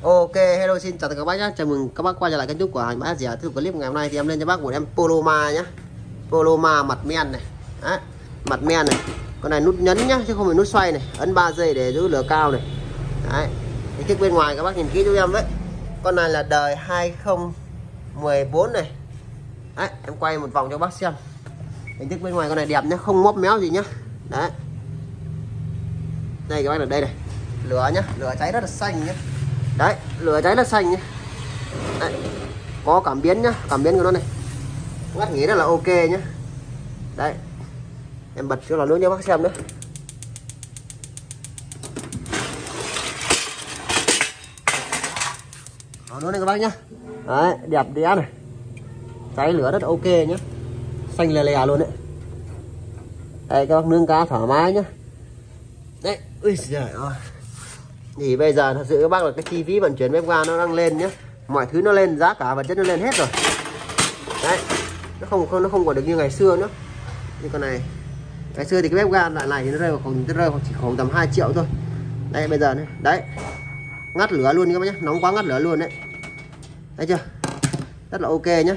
Ok, hello xin chào tất cả các bác nhé. Chào mừng các bác quay trở lại kênh YouTube của Hành Bá Rẻ. Tiếp tục clip ngày hôm nay thì em lên cho bác một em Poloma nhá. Poloma mặt men này. Đấy, mặt men này. Con này nút nhấn nhá chứ không phải nút xoay này. Ấn 3 giây để giữ lửa cao này. Đấy. Hình thức bên ngoài các bác nhìn kỹ cho em đấy. Con này là đời 2014 này. Đấy, em quay một vòng cho bác xem. Hình thức bên ngoài con này đẹp nhá, không móp méo gì nhá. Đấy. Đây các bác ở đây này. Lửa nhá, lửa cháy rất là xanh nhá. Đấy, lửa cháy là xanh nhá. Đấy, có cảm biến nhá, cảm biến của nó này. Ngắt nghỉ rất là ok nhá. Đấy, em bật cho lò nướng cho bác xem nữa. Lò nướng này các bác nhá. Đấy, đẹp đẽ này. Cháy lửa rất ok nhá. Xanh lè lè luôn đấy. Đây các bác nướng cá thoải mái nhá. Đấy, ui giời ơi. Thì bây giờ thật sự các bác là cái chi phí vận chuyển bếp ga nó đang lên nhé, mọi thứ nó lên, giá cả vật chất nó lên hết rồi. Đấy, nó không còn được như ngày xưa nữa. Như con này, ngày xưa thì cái bếp ga loại này thì nó rơi vào chỉ khoảng tầm 2 triệu thôi. Đây bây giờ này, đấy, ngắt lửa luôn các bác nhé, nóng quá ngắt lửa luôn đấy. Thấy chưa, rất là ok nhé.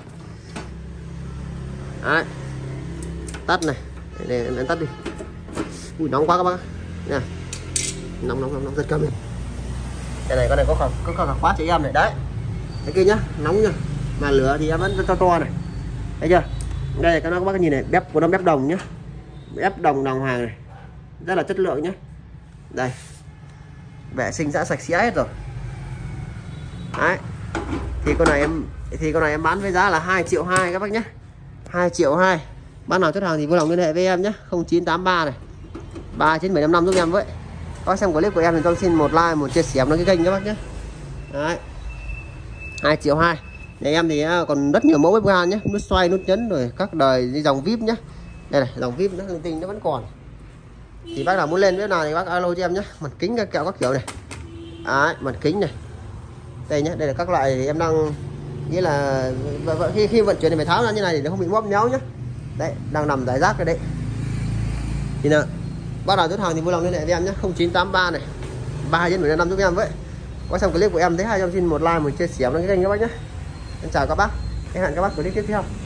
Đấy, tắt này, để tắt đi. Ui nóng quá các bác nha. Nóng giật cầm lên. Cái này con này có khóa chị em này. Đấy, cái kia nhá, nóng nhá, mà lửa thì em vẫn to này. Thấy chưa, đây các bác nhìn này, bếp của nó bếp đồng nhá, bếp đồng hàng này, rất là chất lượng nhá. Đây, vệ sinh đã sạch sẽ hết rồi. Đấy, thì con này em bán với giá là 2,2 triệu các bác nhé, 2,2 triệu. Bác nào chốt hàng thì vui lòng liên hệ với em nhé, 0983 này 39755 giúp em với. Có xem clip của em thì cho xin một like, một chia sẻ cái kênh các bác nhé. Đấy, 2,2 triệu. Nhà em thì còn rất nhiều mẫu bếp ga nhé, nút xoay, nút nhấn rồi các đời dòng vip nhé. Đây này, dòng vip nó linh tinh nó vẫn còn. Thì bác nào muốn lên bếp nào thì bác alo cho em nhé. Mặt kính các kẹo các kiểu này. Đấy, mặt kính này. Đây nhé, đây là các loại thì em đang nghĩa là khi vận chuyển thì phải tháo ra như này để nó không bị móp méo nhé. Đấy, đang nằm giải rác cái đấy. Thì nào, bác nào chốt hàng thì vui lòng liên hệ với em nhé, 0983 này 39755 giúp em với. Có xem clip của em thấy hay cho xin một like, một chia sẻ cái kênh các bác nhé. Em chào các bác, hẹn các bác clip tiếp theo.